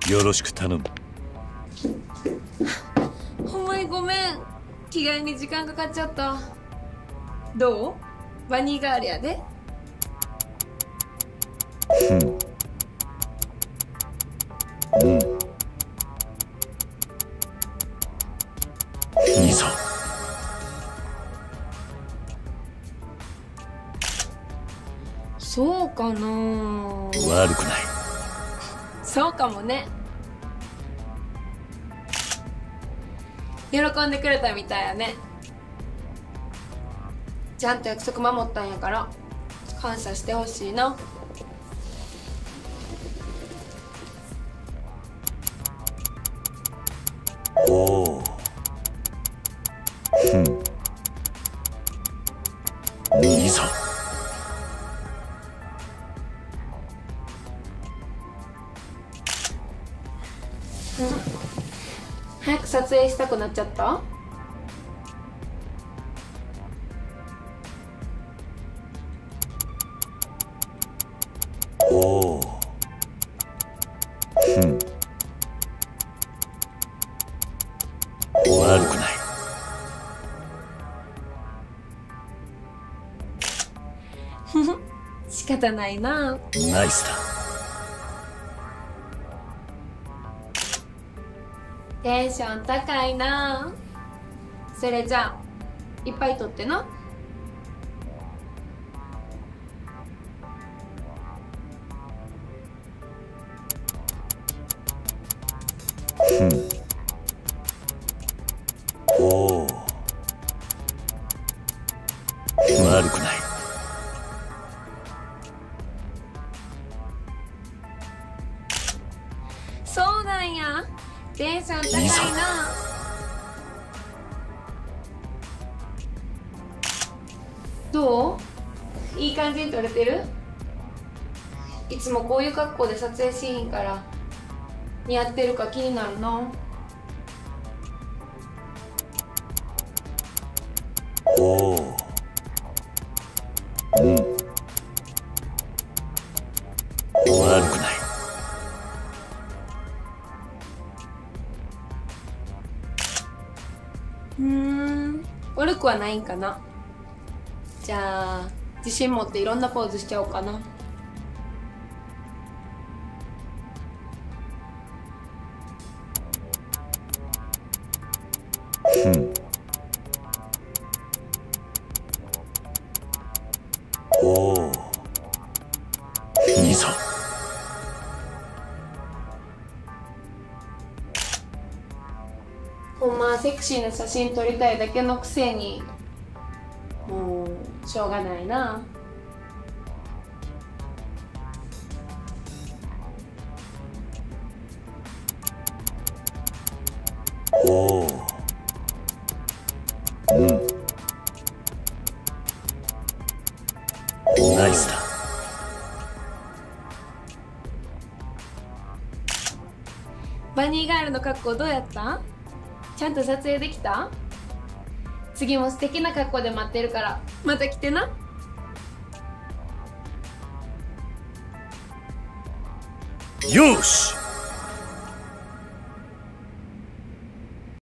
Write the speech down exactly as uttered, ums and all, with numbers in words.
よろしく頼む。 ほんまにごめん、着替えに時間かかっちゃった。どう？バニーガールやで。 うんうんいいぞ。 そうかな。 悪くない。 そうかもね。喜んでくれたみたいやね。ちゃんと約束守ったんやから感謝してほしいな。 おおうんいいぞ。 早く撮影したくなっちゃった？ おおうん悪くない。 仕方ないな。 ナイスだ。 テンション高いな。それじゃあいっぱい撮ってな。 うんおお悪くない。 そうなんや。テンション高いいいぞ。 な。どう？いい感じに撮れてる？いつもこういう格好で撮影しひんから似合ってるか気になるな。 おおうん悪くない。 うーん、悪くはないんかな。じゃあ自信持っていろんなポーズしちゃおうかな。 うんおおいいぞ。 ほんまはセクシーな写真撮りたいだけのくせにもうしょうがないな。 おおうんナイスだ。 バニーガールの格好どうやった？ちゃんと撮影できた？次も素敵な格好で待ってるからまた来てな。 よし